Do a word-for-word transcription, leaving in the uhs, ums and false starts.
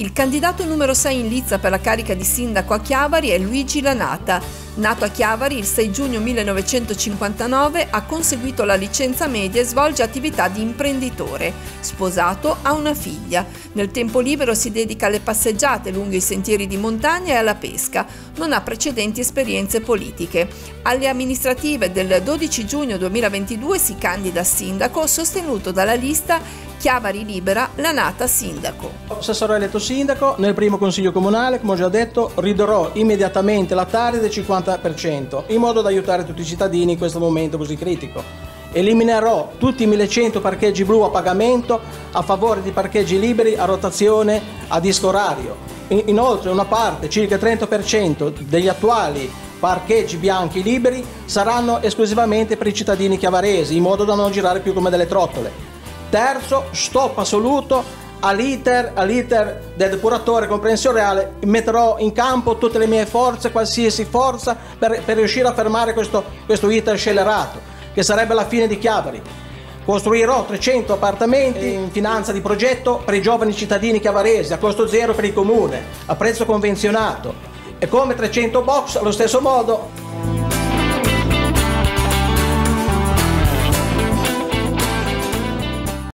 Il candidato numero sei in lizza per la carica di sindaco a Chiavari è Luigi Lanata. Nato a Chiavari il sei giugno millenovecentocinquantanove, ha conseguito la licenza media e svolge attività di imprenditore. Sposato, ha una figlia. Nel tempo libero si dedica alle passeggiate lungo i sentieri di montagna e alla pesca. Non ha precedenti esperienze politiche. Alle amministrative del dodici giugno duemilaventidue si candida a sindaco, sostenuto dalla lista Chiavari Libera, Lanata sindaco. Se sarò eletto sindaco, nel primo consiglio comunale, come ho già detto, ridurrò immediatamente la Tari del cinquanta per cento, in modo da aiutare tutti i cittadini in questo momento così critico. Eliminerò tutti i millecento parcheggi blu a pagamento a favore di parcheggi liberi a rotazione a disco orario. Inoltre una parte, circa il trenta per cento, degli attuali parcheggi bianchi liberi saranno esclusivamente per i cittadini chiavaresi, in modo da non girare più come delle trottole. Terzo, stop assoluto all'iter all del depuratore comprensione reale. Metterò in campo tutte le mie forze, qualsiasi forza, per, per riuscire a fermare questo, questo iter scellerato, che sarebbe la fine di Chiavari. Costruirò trecento appartamenti in finanza di progetto per i giovani cittadini chiavaresi, a costo zero per il comune, a prezzo convenzionato. E come trecento box, allo stesso modo,